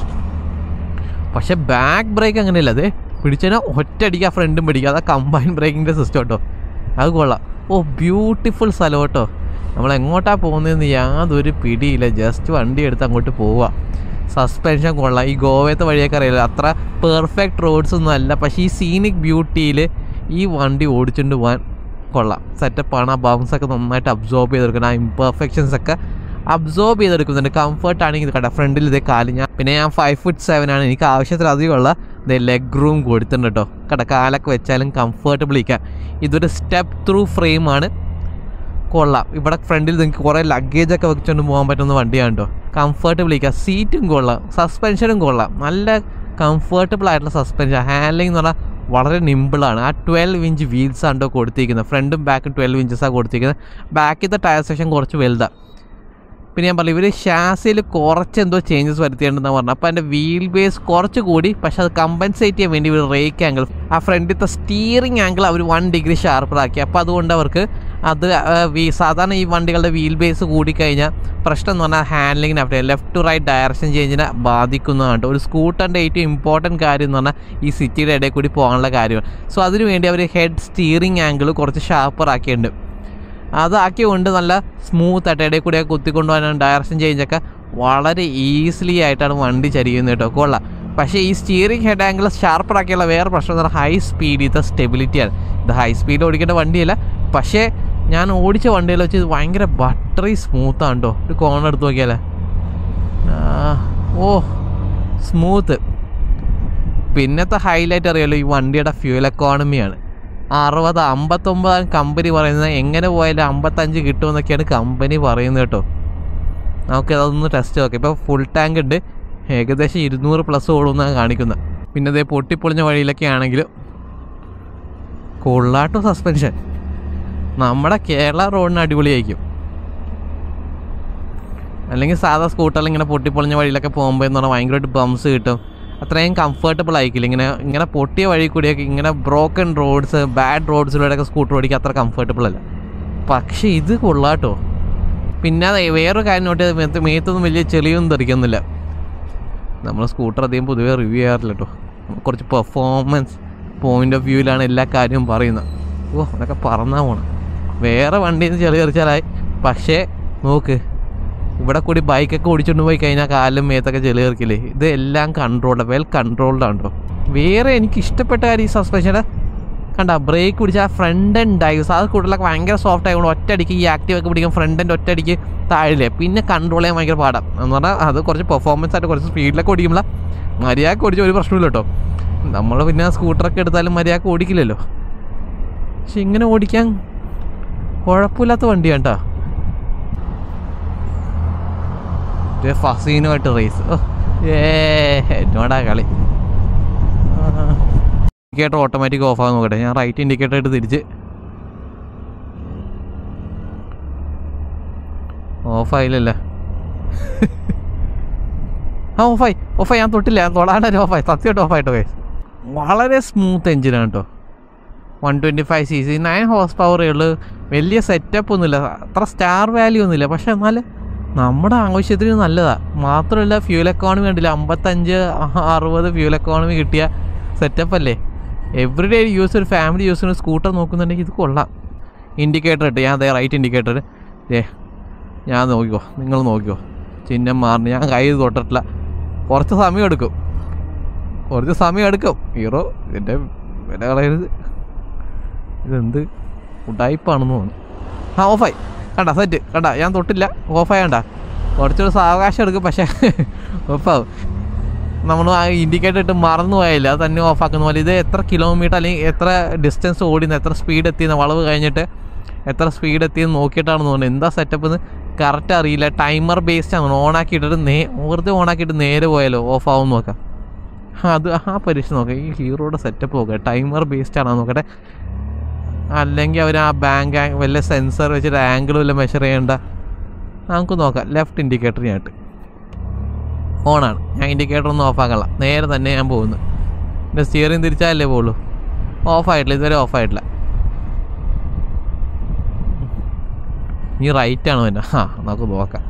പക്ഷെ ബാക്ക് ബ്രേക്ക് അങ്ങനെയല്ല. അത് പിടിച്ചാൽ ഒറ്റയടിക്കുക ഫ്രണ്ടും പിടിക്കുക. അതാ കമ്പൈൻ ബ്രേക്കിൻ്റെ സിസ്റ്റം കേട്ടോ. അത് കൊള്ളാം. ഓ ബ്യൂട്ടിഫുൾ സ്ഥലം കേട്ടോ. നമ്മൾ എങ്ങോട്ടാണ് പോകുന്നതെന്ന് യാതൊരു പിടിയില്ല. ജസ്റ്റ് വണ്ടി എടുത്ത് അങ്ങോട്ട് പോവുക. സസ്പെൻഷൻ കൊള്ളാം. ഈ ഗോവയത്തെ വഴിയൊക്കെ അറിയില്ല, അത്ര പെർഫെക്റ്റ് റോഡ്സ് ഒന്നും അല്ല. പക്ഷേ ഈ സീനിക് ബ്യൂട്ടിയിൽ ഈ വണ്ടി ഓടിച്ചുകൊണ്ട് പോകാൻ കൊള്ളാം. സെറ്റപ്പാണ്. ആ ബൗൺസൊക്കെ നന്നായിട്ട് അബ്സോർബ് ചെയ്തെടുക്കുന്നത്. ആ ഇംപെർഫെക്ഷൻസ് ഒക്കെ അബ്സോർബ് ചെയ്തെടുക്കുന്നുണ്ട്. കംഫർട്ടാണെങ്കിൽ ഇത് കണ്ട ഫ്രണ്ടിൽ ഇതേ കാല് പിന്നെ ഞാൻ 5'7" ആണ്. എനിക്ക് ആവശ്യത്തിലധികമുള്ള ഇതേ ലെഗ് റൂം കൊടുത്തിട്ടുണ്ട് കേട്ടോ. കാലൊക്കെ വെച്ചാലും കംഫർട്ടബിൾ ഇരിക്കാം. ഇതൊരു സ്റ്റെപ്പ് ത്രൂ ഫ്രെയിമാണ്. കൊള്ളാം. ഇവിടെ ഫ്രണ്ടിൽ നിങ്ങൾക്ക് കുറേ ലഗേജൊക്കെ വെച്ചുകൊണ്ട് പോകാൻ പറ്റുന്ന വണ്ടിയാണ് കേട്ടോ. കംഫർട്ടബിൾ ഇരിക്കുക. സീറ്റും കൊള്ളാം, സസ്പെൻഷനും കൊള്ളാം. നല്ല കംഫർട്ടബിൾ ആയിട്ടുള്ള സസ്പെൻഷൻ. ഹാൻഡ്ലിംഗ് എന്ന് പറഞ്ഞാൽ വളരെ നിമ്പിളാണ്. ആ 12 ഇഞ്ച് വീൽസ് ആണ് കൊടുത്തിരിക്കുന്നത്. ഫ്രണ്ടും ബാക്കും 12 ഇഞ്ചസാണ് കൊടുത്തിരിക്കുന്നത്. ബാക്കിലത്തെ ടയർ സെക്ഷൻ കുറച്ച് വലുതാണ്. പിന്നെ ഞാൻ പറഞ്ഞു ഇവർ ഷാസിയിൽ കുറച്ച് എന്തോ ചേഞ്ചസ് വരുത്തിയിട്ടുണ്ടെന്ന് പറഞ്ഞു. അപ്പോൾ അതിൻ്റെ വീൽ ബേസ് കുറച്ച് കൂടി, പക്ഷെ അത് കമ്പൻസേറ്റ് ചെയ്യാൻ വേണ്ടി ഇവർ റേക്ക് ആംഗിൾ, ആ ഫ്രണ്ടിലത്തെ സ്റ്റിയറിംഗ് ആംഗിൾ അവർ 1 ഡിഗ്രി ഷാർപ്പറാക്കി. അപ്പോൾ അതുകൊണ്ട് അവർക്ക് അത് സാധാരണ ഈ വണ്ടികളുടെ വീൽ ബേസ് കൂടിക്കഴിഞ്ഞാൽ പ്രശ്നം എന്ന് പറഞ്ഞാൽ ഹാൻഡ്ലിങ്ങിന് ലെഫ്റ്റ് ടു റൈറ്റ് ഡയറക്ഷൻ ചേഞ്ചിനെ ബാധിക്കുന്നതാണ്. ഒരു സ്കൂട്ടറിൻ്റെ ഏറ്റവും ഇമ്പോർട്ടൻറ്റ് കാര്യം എന്ന് പറഞ്ഞാൽ ഈ സിറ്റിയുടെ ഇടയിൽ കൂടി പോകാനുള്ള കാര്യമാണ്. സോ അതിനുവേണ്ടി അവർ ഹെഡ് സ്റ്റിയറിംഗ് ആംഗിൾ കുറച്ച് ഷാർപ്പറാക്കിയിട്ടുണ്ട്. അതാക്കിയതുകൊണ്ട് നല്ല സ്മൂത്ത് ആയിട്ട് ഇടയിൽ കൂടിയൊക്കെ കുത്തിക്കൊണ്ട് പോകാനാണ്. ഡയറക്ഷൻ ചേഞ്ചൊക്കെ വളരെ ഈസിലി ആയിട്ടാണ് വണ്ടി ചരിക്കുന്നത് കേട്ടോ. കൊള്ളാം. പക്ഷേ ഈ സ്റ്റിയറിംഗ് ഹെഡ് ആംഗിൾ ഷാർപ്പറാക്കിയുള്ള വേറെ പ്രശ്നം എന്ന് പറഞ്ഞാൽ ഹൈ സ്പീഡിലത്തെ സ്റ്റെബിലിറ്റിയാണ്. ഇത് ഹൈ സ്പീഡിൽ ഓടിക്കേണ്ട വണ്ടിയല്ല, പക്ഷേ ഞാൻ ഓടിച്ച വണ്ടിയിൽ വെച്ച് ഇത് ഭയങ്കര ബട്ടറി സ്മൂത്താണ് കേട്ടോ. ഒരു കോർണർ എടുത്ത് നോക്കിയാലേ, ഓ സ്മൂത്ത്. പിന്നത്തെ ഹൈലൈറ്റ് അറിയാലോ ഈ വണ്ടിയുടെ ഫ്യൂൽ എക്കോണമിയാണ്. 60-59 കമ്പനി പറയുന്നത്. എങ്ങനെ പോയാലും 55 കിട്ടുമെന്നൊക്കെയാണ് കമ്പനി പറയുന്നത് കേട്ടോ. നമുക്ക് അതൊന്ന് ടെസ്റ്റ് നോക്കാം. ഇപ്പോൾ ഫുൾ ടാങ്ക് ഉണ്ട്, ഏകദേശം 200+ ഓടുമെന്നാണ് കാണിക്കുന്നത്. പിന്നെ അതേ പൊട്ടിപ്പൊളിഞ്ഞ വഴിയിലൊക്കെ ആണെങ്കിൽ കൊള്ളാട്ടോ സസ്പെൻഷൻ. നമ്മുടെ കേരള റോഡിന് അടിപൊളിയായിരിക്കും. അല്ലെങ്കിൽ സാധാ സ്കൂട്ടറിൽ ഇങ്ങനെ പൊട്ടിപ്പൊളിഞ്ഞ വഴിയിലൊക്കെ പോകുമ്പോൾ എന്ന് പറഞ്ഞാൽ ഭയങ്കരമായിട്ട് ബംസ് കിട്ടും. അത്രയും കംഫർട്ടബിൾ ആയിരിക്കില്ല. ഇങ്ങനെ പൊട്ടിയ വഴി കൂടിയൊക്കെ ഇങ്ങനെ ബ്രോക്കൺ റോഡ്സ്, ബാഡ് റോഡ്സിലൂടെയൊക്കെ സ്കൂട്ടർ ഓടിക്കുക അത്ര കംഫർട്ടബിൾ അല്ല. പക്ഷേ ഇത് കൊള്ളാട്ടോ. പിന്നെ വേറൊരു കാര്യം നോട്ട്, മേത്തൊന്നും വലിയ ചെളിയൊന്നും തെറിക്കുന്നില്ല. നമ്മൾ സ്കൂട്ടർ അധികം പൊതുവേ റിവ്യൂ ചെയ്യാറില്ല കേട്ടോ. കുറച്ച് പെർഫോമൻസ് പോയിൻ്റ് ഓഫ് വ്യൂവിലാണ് എല്ലാ കാര്യവും പറയുന്നത്. ഓ അതൊക്കെ പറന്നാ പോണം. വേറെ വണ്ടിയിൽ നിന്ന് ചെളി തെറിച്ചാലായി. പക്ഷേ നോക്ക്, ഇവിടെ കൂടി ബൈക്കൊക്കെ ഓടിച്ചുകൊണ്ട് പോയി കഴിഞ്ഞാൽ കാലിലും മേത്തൊക്കെ ചെളി തെറിക്കില്ലേ. ഇത് എല്ലാം കൺട്രോൾഡ്, വെൽ കൺട്രോൾഡ് ആണ് കേട്ടോ. വേറെ എനിക്ക് ഇഷ്ടപ്പെട്ട കാര്യം ഈ സസ്പെൻഷൻ്റെ കണ്ട ബ്രേക്ക് പിടിച്ചാൽ ഫ്രണ്ട് ആൻഡ് ഡൈവ്സ് അത് കൂടുതലൊക്കെ ഭയങ്കര സോഫ്റ്റ് ആയതുകൊണ്ട് ഒറ്റയടിക്ക് ഈ ആക്റ്റീവൊക്കെ പിടിക്കും ഫ്രണ്ട് ആൻഡ് ഒറ്റയടിക്ക് താഴില്ലേ. പിന്നെ കൺട്രോൾ ചെയ്യാൻ ഭയങ്കര പാടാം എന്ന് പറഞ്ഞാൽ അത് കുറച്ച് പെർഫോമൻസ് ആയിട്ട് കുറച്ച് സ്പീഡിലൊക്കെ ഓടിക്കുമ്പോൾ മര്യാദക്ക് ഓടിച്ച ഒരു പ്രശ്നമില്ല കേട്ടോ. നമ്മൾ പിന്നെ സ്കൂട്ടറൊക്കെ എടുത്താലും മര്യാദക്ക് ഓടിക്കില്ലല്ലോ. പക്ഷെ ഇങ്ങനെ ഓടിക്കാൻ കുഴപ്പമില്ലാത്ത വണ്ടിയാണ് കേട്ടോ. ഫസീനുമായിട്ട് റേസ് എന്നോടാ കളി. ഇൻഡിക്കേറ്റർ ഓട്ടോമാറ്റിക് ഓഫ് ആകാൻ നോക്കട്ടെ. ഞാൻ റൈറ്റ് ഇൻഡിക്കേറ്റർ ആയിട്ട് തിരിച്ച് ഓഫായില്ലല്ലേ. ഓഫായി ഞാൻ തൊട്ടില്ല, ഞാൻ തൊടാണ്ട് ഓഫായി, സത്യമായിട്ട് ഓഫായിട്ടോ. വളരെ സ്മൂത്ത് എഞ്ചിനാണ് കേട്ടോ. 125cc 9 ഹോഴ്സ് പവറേ ഉള്ളൂ. വലിയ സെറ്റപ്പ് ഒന്നുമില്ല, അത്ര സ്റ്റാർ വാല്യൂ ഒന്നുമില്ല. പക്ഷെ എന്നാൽ നമ്മുടെ ആവശ്യത്തിന് നല്ലതാണ്. മാത്രമല്ല ഫ്യൂൽ എക്കോണമി കണ്ടില്ല, 55-60 ഫ്യൂൽ എക്കോണമി കിട്ടിയ സെറ്റപ്പ് അല്ലേ. എവറിഡേ യൂസ്, ഒരു ഫാമിലി യൂസിന് സ്കൂട്ടർ നോക്കുന്നുണ്ടെങ്കിൽ ഇത് കൊള്ളാം. ഇൻഡിക്കേറ്റർ ഇട്ട് ഞാൻ റൈറ്റ് ഇൻഡിക്കേറ്റർ ഞാൻ നോക്കിക്കോ, നിങ്ങൾ നോക്കിക്കോ, ചിഹ്നം മാറുന്നു. ഞാൻ കൈ തൊട്ടിട്ടില്ല. കുറച്ച് സമയം എടുക്കും. ഹീറോ എൻ്റെ വില കളയരുത്. ഇതെന്ത് ഉടായിപ്പാണെന്ന് തോന്നുന്നു. ഓഫായി കണ്ട, സെറ്റ് കണ്ട, ഞാൻ തൊട്ടില്ല, ഓഫായി കണ്ട. കുറച്ചൊരു സാവകാശം എടുക്കും, പക്ഷേ ഓഫാവും. നമ്മൾ ആ ഇൻഡിക്കേറ്റർ ഇട്ട് മറന്നു പോയായില്ല, അത് തന്നെ ഓഫാക്കുന്ന പോലെ. ഇത് എത്ര കിലോമീറ്റർ അല്ലെങ്കിൽ എത്ര ഡിസ്റ്റൻസ് ഓടിയെന്ന്, എത്ര സ്പീഡ് എത്തിയെന്ന്, വളവ് കഴിഞ്ഞിട്ട് എത്ര സ്പീഡ് എത്തിയെന്ന് നോക്കിയിട്ടാണെന്ന് തോന്നുന്നത്. എന്താ സെറ്റപ്പ് എന്ന് കറക്റ്റ് അറിയില്ല. ടൈമർ ബേസ്ഡ് ആണ്. ഓണാക്കിയിട്ടിട്ട് വെറുതെ ഓണാക്കിയിട്ട് നേരെ പോയാലോ ഓഫാവും നോക്കാം. അത് ആ പരീക്ഷ നോക്കാം. ഈ ഹീറോയുടെ സെറ്റപ്പ് നോക്കാം, ടൈമർ ബേസ്ഡ് ആണോ നോക്കട്ടെ. അല്ലെങ്കിൽ അവർ ആ വല്ല സെൻസർ വെച്ചിട്ട് ആംഗിൾ വല്ല മെഷർ ചെയ്യേണ്ട, നമുക്ക് നോക്കാം. ലെഫ്റ്റ് ഇൻഡിക്കേറ്റർ ഞാനിട്ട് ഓണാണ്. ഞാൻ ഇൻഡിക്കേറ്റർ ഒന്നും ഓഫാക്കല്ല, നേരെ തന്നെ ഞാൻ പോകുന്നു. എൻ്റെ സ്റ്റിയറിംഗ് തിരിച്ചാലല്ലേ പോകുള്ളൂ. ഓഫായിട്ടില്ല, ഇതുവരെ ഓഫായിട്ടില്ല. ഈ റൈറ്റാണ് പിന്നെ നമുക്ക് നോക്കാം.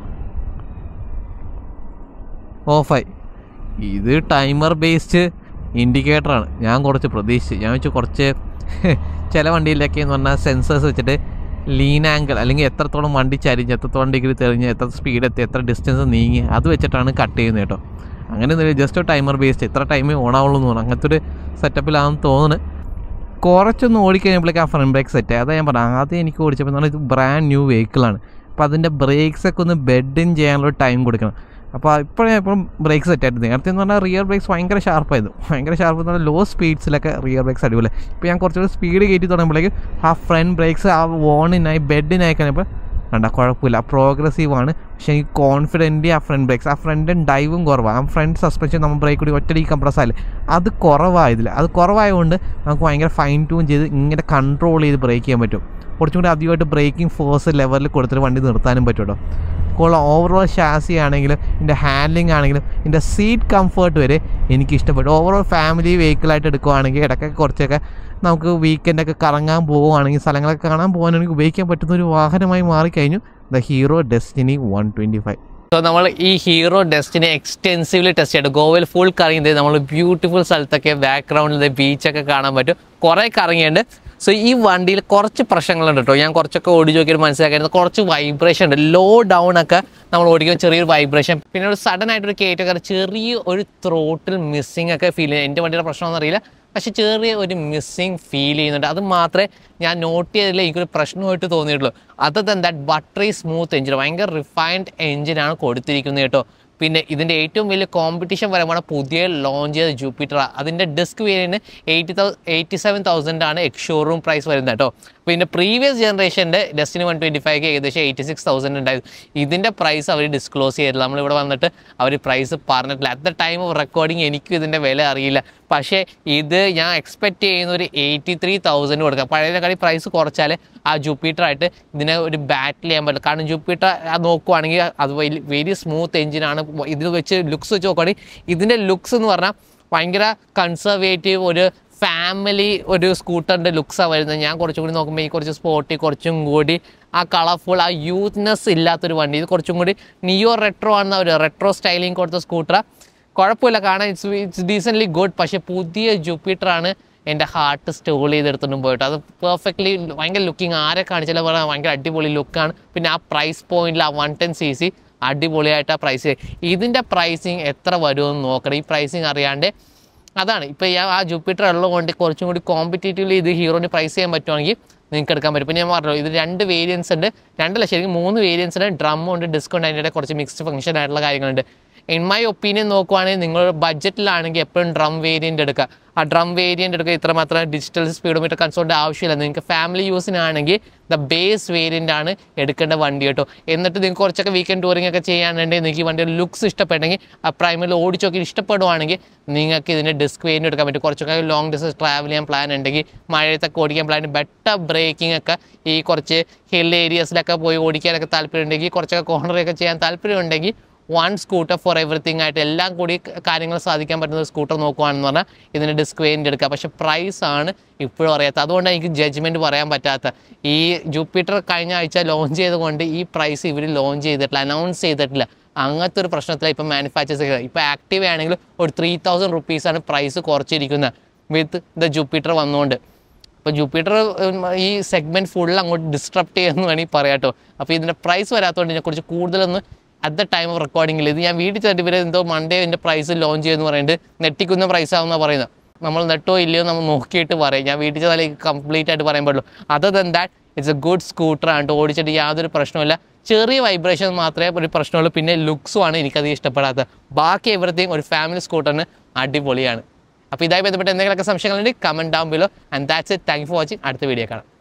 ഓഫായി. ഇത് ടൈമർ ബേസ്ഡ് ഇൻഡിക്കേറ്ററാണ്. ഞാൻ കുറച്ച് പ്രതീക്ഷിച്ച്, ഞാൻ വെച്ച് കുറച്ച് ചില വണ്ടിയിലൊക്കെ എന്ന് പറഞ്ഞാൽ സെൻസേഴ്സ് വെച്ചിട്ട് ലീൻ ആംഗിൾ അല്ലെങ്കിൽ എത്രത്തോളം വണ്ടി ചരിഞ്ഞ്, എത്രത്തോളം ഡിഗ്രി തെളിഞ്ഞ്, എത്ര സ്പീഡ് എത്തി, എത്ര ഡിസ്റ്റൻസ് നീങ്ങി, അത് വെച്ചിട്ടാണ് കട്ട് ചെയ്യുന്നത് കേട്ടോ. അങ്ങനെ ജസ്റ്റ് ടൈമർ ബേസ്ഡ് ഇത്ര ടൈമേ ഓണാവുള്ളൂ എന്ന് പറഞ്ഞു. അങ്ങനത്തെ ഒരു സെറ്റപ്പിലാണെന്ന് തോന്നുന്നു. കുറച്ചൊന്ന് ഓടിക്കഴിഞ്ഞപ്പോഴേക്ക് ആ ഫ്രണ്ട് ബ്രേക്ക് സെറ്റ്. അതാ ഞാൻ പറഞ്ഞു, ആദ്യം എനിക്ക് ഓടിച്ചപ്പോൾ ഇത് ബ്രാൻഡ് ന്യൂ വെഹിക്കിളാണ്. അപ്പോൾ അതിൻ്റെ ബ്രേക്സൊക്കെ ഒന്ന് ബെഡ് ഇൻ ചെയ്യാനുള്ള ടൈം കൊടുക്കണം. അപ്പോൾ ഇപ്പോഴും ബ്രേക്ക് സെറ്റായിട്ട്. നേരത്തെ എന്ന് പറഞ്ഞാൽ റിയർ ബ്രേക്സ് ഭയങ്കര ഷാർപ്പായിരുന്നു. ഭയങ്കര ഷാർപ്പ് എന്ന് പറഞ്ഞാൽ ലോ സ്പീഡ്സിലൊക്കെ റിയർ ബ്രേക്സ് അടിപൊളി. ഇപ്പോൾ ഞാൻ കുറച്ചുകൂടി സ്പീഡ് കയറ്റി തുടങ്ങുമ്പോഴേക്ക് ആ ഫ്രണ്ട് ബ്രേക്സ് ആ വോണിനായി ബെഡിനായി കഴിഞ്ഞപ്പോൾ കണ്ട കുഴപ്പമില്ല, പ്രോഗ്രസീവാണ്. പക്ഷേ എനിക്ക് കോൺഫിഡൻ്റ് ആ ഫ്രണ്ട് ബ്രേക്സ്, ആ ഫ്രണ്ട് ഡൈവും കുറവാണ്. ആ ഫ്രണ്ട് സസ്പെൻഷൻ നമ്മൾ ബ്രേക്ക് കൂടി ഒറ്റയടിക്ക് കംപ്രസ് ആയില്ലേ, അത് കുറവായതില്ല. അത് കുറവായതുകൊണ്ട് നമുക്ക് ഭയങ്കര ഫൈൻ ട്യൂൺ ചെയ്ത് ഇങ്ങനെ കൺട്രോൾ ചെയ്ത് ബ്രേക്ക് ചെയ്യാൻ പറ്റും. കുറച്ചും കൂടി അധികമായിട്ട് ബ്രേക്കിംഗ് ഫോഴ്സ് ലെവലിൽ കൊടുത്തിട്ട് വണ്ടി നിർത്താനും പറ്റും കേട്ടോ. ഓവറോൾ ഷാസി ആണെങ്കിലും ഇതിൻ്റെ ഹാൻഡ്ലിംഗ് ആണെങ്കിലും ഇതിൻ്റെ സീറ്റ് കംഫർട്ട് വരെ എനിക്ക് ഇഷ്ടപ്പെട്ടു. ഓവറോൾ ഫാമിലി വെഹിക്കിളായിട്ട് എടുക്കുകയാണെങ്കിൽ ഇടയ്ക്കൊക്കെ കുറച്ചൊക്കെ നമുക്ക് വീക്കെൻഡൊക്കെ കറങ്ങാൻ പോവുകയാണെങ്കിൽ സ്ഥലങ്ങളൊക്കെ കാണാൻ പോകാനാണെങ്കിൽ ഉപയോഗിക്കാൻ പറ്റുന്ന ഒരു വാഹനമായി മാറിക്കഴിഞ്ഞു ദ ഹീറോ ഡെസ്റ്റിനി 125. സോ നമ്മൾ ഈ ഹീറോ ഡെസ്റ്റിനി എക്സ്റ്റെൻസീവ്ലി ടെസ്റ്റ് ചെയ്തിട്ട് ഗോവയിൽ ഫുൾ കറങ്ങിയത് നമ്മൾ ബ്യൂട്ടിഫുൾ സ്ഥലത്തൊക്കെ ബാക്ക്ഗ്രൗണ്ടിൽ ബീച്ചൊക്കെ കാണാൻ പറ്റും, കുറേ കറങ്ങിയുണ്ട്. സോ ഈ വണ്ടിയിൽ കുറച്ച് പ്രശ്നങ്ങളുണ്ട് കേട്ടോ. ഞാൻ കുറച്ചൊക്കെ ഓടിച്ച് നോക്കിയിട്ട് മനസ്സിലാക്കിയത് കുറച്ച് വൈബ്രേഷൻ ഉണ്ട്. ലോ ഡൗൺ ഒക്കെ നമ്മൾ ഓടിക്കുമ്പോൾ ചെറിയൊരു വൈബ്രേഷൻ, പിന്നെ ഒരു സഡൻ ആയിട്ടൊരു കയറ്റൊക്കെ ചെറിയ ഒരു ത്രോട്ടിൽ മിസ്സിങ് ഒക്കെ ഫീൽ ചെയ്യുന്നത്. എൻ്റെ വണ്ടിയുടെ പ്രശ്നമൊന്നും അറിയില്ല, പക്ഷെ ചെറിയ ഒരു മിസ്സിങ് ഫീൽ ചെയ്യുന്നുണ്ട്. അത് മാത്രമേ ഞാൻ നോട്ട് ചെയ്തതിൽ എനിക്കൊരു പ്രശ്നമായിട്ട് തോന്നിയിട്ടുള്ളൂ. Other than that buttery smooth engine, ഭയങ്കര റിഫൈൻഡ് എഞ്ചിനാണ് കൊടുത്തിരിക്കുന്നത് കേട്ടോ. പിന്നെ ഇതിൻ്റെ ഏറ്റവും വലിയ കോമ്പറ്റീഷൻ വരമാണ് പുതിയ ലോഞ്ച് ചെയ്ത ജൂപ്പിറ്റർ. അതിൻ്റെ disc variant 87,000 ex showroom price വരുന്നത് കേട്ടോ. പിന്നെ പ്രീവിയസ് ജനറേഷൻ്റെ ഡെസ്റ്റിനി 125 ഏകദേശം 86,000 ഉണ്ടായിരുന്നു. ഇതിൻ്റെ പ്രൈസ് അവർ ഡിസ്ക്ലോസ് ചെയ്തിട്ടില്ല. നമ്മളിവിടെ വന്നിട്ട് അവർ പ്രൈസ് പറഞ്ഞിട്ടില്ല. At the time of recording എനിക്കും ഇതിൻ്റെ വില അറിയില്ല. പക്ഷേ ഇത് ഞാൻ എക്സ്പെക്റ്റ് ചെയ്യുന്ന ഒരു 83,000 കൊടുക്കാം. പഴയതിനെക്കാട്ടി പ്രൈസ് കുറച്ചാൽ ആ ജൂപ്പിറ്ററായിട്ട് ഇതിനെ ഒരു ബാറ്റിൽ ചെയ്യാൻ പറ്റില്ല. കാരണം ജൂപ്പിറ്റർ നോക്കുവാണെങ്കിൽ അത് വെരി സ്മൂത്ത് എഞ്ചിനാണ്. ഇതിൽ വെച്ച് ലുക്സ് വെച്ച് നോക്കുകയാണെങ്കിൽ ഇതിൻ്റെ ലുക്സ് എന്ന് പറഞ്ഞാൽ ഭയങ്കര കൺസർവേറ്റീവ് ഒരു ഫാമിലി ഒരു സ്കൂട്ടറിൻ്റെ ലുക്സാണ് വരുന്നത്. ഞാൻ കുറച്ചും കൂടി നോക്കുമ്പോൾ ഈ കുറച്ച് സ്പോർട്ടി, കുറച്ചും കൂടി ആ കളർഫുൾ, ആ യൂത്ത്നെസ് ഇല്ലാത്തൊരു വണ്ടി. ഇത് കുറച്ചും കൂടി നിയോ റെട്രോ ആണെന്ന ഒരു റെട്രോ സ്റ്റൈലിംഗ് കൊടുത്ത സ്കൂട്ടറാണ്. കുഴപ്പമില്ല, കാണാൻ ഇറ്റ്സ് ഡീസൻ്റ്ലി ഗുഡ്. പക്ഷേ പുതിയ ജൂപ്പിറ്ററാണ് എൻ്റെ ഹാർട്ട് സ്റ്റോൾ ചെയ്തെടുത്തിട്ടും പോയിട്ട് അത് പെർഫെക്റ്റ്ലി ഭയങ്കര ലുക്കിങ് ആരെ കാണിച്ചാലും പറയാം ഭയങ്കര അടിപൊളി ലുക്കാണ്. പിന്നെ ആ പ്രൈസ് പോയിന്റിൽ ആ 110cc അടിപൊളിയായിട്ട് ആ പ്രൈസ്. ഇതിൻ്റെ പ്രൈസിങ് എത്ര വരുമെന്ന് നോക്കണം. ഈ പ്രൈസിങ് അറിയാണ്ട് അതാണ് ഇപ്പോൾ ആ ജൂപ്പിറ്റർ ഉള്ളതുകൊണ്ട് കുറച്ചും കൂടി കോമ്പറ്റേറ്റീവ്ലി ഇത് ഹീറോന് പ്രൈസ് ചെയ്യാൻ പറ്റുവാണെങ്കിൽ നിങ്ങൾക്ക് എടുക്കാൻ പറ്റും. ഇപ്പോൾ ഞാൻ പറഞ്ഞല്ലോ ഇത് 2 വേരിയൻസ് ഉണ്ട്, 2 അല്ല ശരിക്കും 3 വേരിയൻസ് ഉണ്ട്. ഡ്രമ്മുണ്ട്, ഡിസ്കൗണ്ട്, അതിൻ്റെ കുറച്ച് മിക്സ്ഡ് ഫംഗ്ഷൻ ആയിട്ടുള്ള കാര്യങ്ങളുണ്ട്. ഇൻ മൈ ഒപ്പീനിയൻ നോക്കുവാണെങ്കിൽ നിങ്ങൾ ബഡ്ജറ്റിലാണെങ്കിൽ എപ്പോഴും ഡ്രം വേരിയൻ്റ് എടുക്കുക. ആ ഡ്രം വേരിയൻ്റ് എടുക്കുക. ഇത്രമാത്രം ഡിജിറ്റൽ സ്പീഡോമീറ്റർ കൺസോളിൻ്റെ ആവശ്യമില്ല. നിങ്ങൾക്ക് ഫാമിലി യൂസിനാണെങ്കിൽ ദ ബേസ് വേരിയൻ്റ് ആണ് എടുക്കേണ്ട വണ്ടി കേട്ടോ. എന്നിട്ട് നിങ്ങൾക്ക് കുറച്ചൊക്കെ വീക്കെൻഡ് ടൂറിംഗ് ഒക്കെ ചെയ്യാനുണ്ടെങ്കിൽ നിങ്ങൾക്ക് ഈ വണ്ടിയുടെ ലുക്സ് ഇഷ്ടപ്പെട്ടെങ്കിൽ ആ പ്രൈമറിൽ ഓടിച്ച് നോക്കി ഇഷ്ടപ്പെടുവാണെങ്കിൽ നിങ്ങൾക്ക് ഇതിൻ്റെ ഡിസ്ക് വേരിയൻ്റ് എടുക്കാൻ പറ്റും. കുറച്ചൊക്കെ ലോങ് ഡിസ്റ്റൻസ് ട്രാവൽ ചെയ്യാൻ പ്ലാൻ ഉണ്ടെങ്കിൽ, മഴയത്തൊക്കെ ഓടിക്കാൻ പ്ലാൻ, ബെറ്റർ ബ്രേക്കിംഗ് ഒക്കെ ഈ കുറച്ച് ഹിൽ ഏരിയസിലൊക്കെ പോയി ഓടിക്കാനൊക്കെ താല്പര്യം ഉണ്ടെങ്കിൽ, കുറച്ചൊക്കെ കോർണറൊക്കെ ചെയ്യാൻ താല്പര്യം ഉണ്ടെങ്കിൽ 1 സ്കൂട്ടർ ഫോർ എവറിത്തിങ് ആയിട്ട് എല്ലാം കൂടി കാര്യങ്ങൾ സാധിക്കാൻ പറ്റുന്ന സ്കൂട്ടർ നോക്കുകയാണെന്ന് പറഞ്ഞാൽ ഇതിന് ഡിസ്ക് വേരിയൻ്റ് എടുക്കുക. പക്ഷേ പ്രൈസാണ് ഇപ്പോഴും അറിയാത്ത. അതുകൊണ്ടാണ് എനിക്ക് ജഡ്ജ്മെൻറ്റ് പറയാൻ പറ്റാത്ത. ഈ ജൂപ്പിറ്റർ കഴിഞ്ഞ ആഴ്ച ലോഞ്ച് ചെയ്തുകൊണ്ട് ഈ പ്രൈസ് ഇവർ ലോഞ്ച് ചെയ്തിട്ടില്ല, അനൗൺസ് ചെയ്തിട്ടില്ല. അങ്ങനത്തെ ഒരു പ്രശ്നത്തിലാണ് ഇപ്പോൾ മാനുഫാക്ചേഴ്സ്. ഇപ്പോൾ ആക്റ്റീവ് ആണെങ്കിൽ ഒരു 3000 റുപ്പീസാണ് പ്രൈസ് കുറച്ചിരിക്കുന്നത് വിത്ത് ദ ജൂപ്പിറ്റർ വന്നുകൊണ്ട്. അപ്പോൾ ജൂപ്പിറ്റർ ഈ സെഗ്മെൻറ്റ് ഫുൾ അങ്ങോട്ട് ഡിസ്ട്രപ്റ്റ് ചെയ്യുമെന്ന് വേണമെങ്കിൽ പറയാം കേട്ടോ. അപ്പോൾ ഇതിൻ്റെ പ്രൈസ് വരാത്തതുകൊണ്ട് ഇതിനെക്കുറിച്ച് കൂടുതലൊന്ന് അറ്റ് ദ ടൈം ഓഫ് റെക്കോർഡിങ്ങിൽ ഇത് ഞാൻ വീട്ടിൽ തട്ടി ഇവർ എന്തോ മൺഡേ ഇതിൻ്റെ പ്രൈസ് ലോഞ്ച് ചെയ്യുമെന്ന് പറയുന്നത് നെട്ടിക്കുന്ന പ്രൈസാണെന്നാണ് പറയുന്നത്. നമ്മൾ നെട്ടോ ഇല്ലയോ നമ്മൾ നോക്കിയിട്ട് പറയും. ഞാൻ വീട്ടിൽ ചെന്നാലും കംപ്ലീറ്റ് ആയിട്ട് പറയാൻ പാടുള്ളൂ. Other than that it's a good സ്കൂട്ടറാണ്. ഓടിച്ചിട്ട് യാതൊരു പ്രശ്നമില്ല. ചെറിയ വൈബ്രേഷൻ മാത്രമേ ഒരു പ്രശ്നമുള്ളൂ. പിന്നെ ലുക്സുമാണ് എനിക്കത് ഇഷ്ടപ്പെടാത്തത്. ബാക്കി എവറിത്തിങ് ഒരു ഫാമിലി സ്കൂട്ടറിന് അടിപൊളിയാണ്. അപ്പോൾ ഇതായി ബന്ധപ്പെട്ട് എന്തെങ്കിലുമൊക്കെ സംശയങ്ങളുണ്ടെങ്കിൽ comment down below. And that's it. Thank you for watching. അടുത്ത വീഡിയോ കാണാം.